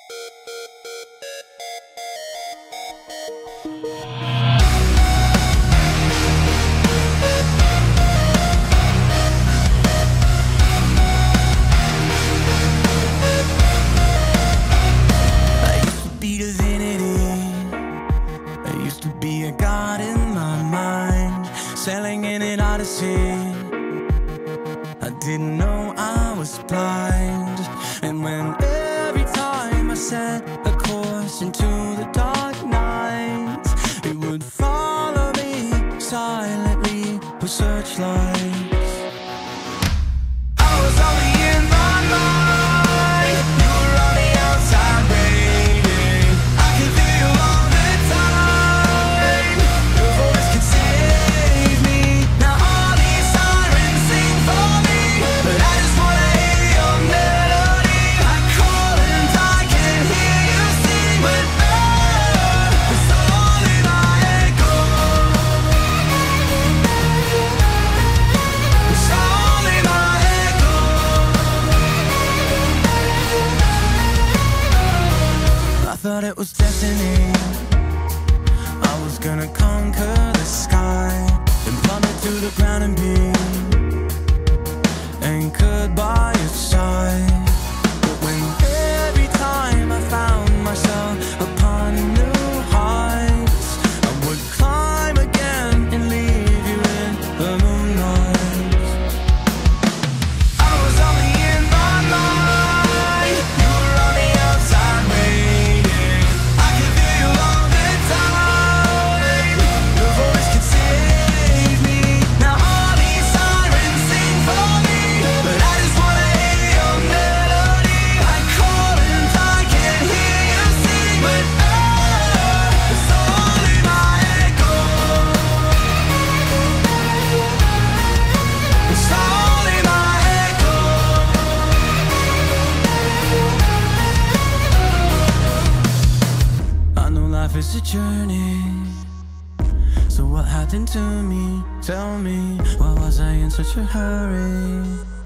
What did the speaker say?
Sailing in an odyssey, I didn't know I was blind. And when every time I set a course into the dark nights, it would follow me silently with searchlights. I was only in my mind, you were on the outside waiting. I could feel all the time, your voice could save me. Now all these sirens sing for me, but I just wanna hear your melody. I call and I can hear you sing, but it's only my echo. It's only my echo. I thought it was destiny, I was gonna conquer the sky and plummet to the ground and be anchored by its side. But when every time I found myself upon new heights, I would climb again and leave you in the moonlight. I was only in my mind, you were on the outside waiting. I could feel you all the time, your voice could save me. Now all these sirens sing for me, but I just wanna hear your melody. I call and I can hear you sing, but it's only my echo. It's only my echo. I know life is a journey, so what happened to me? Tell me, why was I in such a hurry?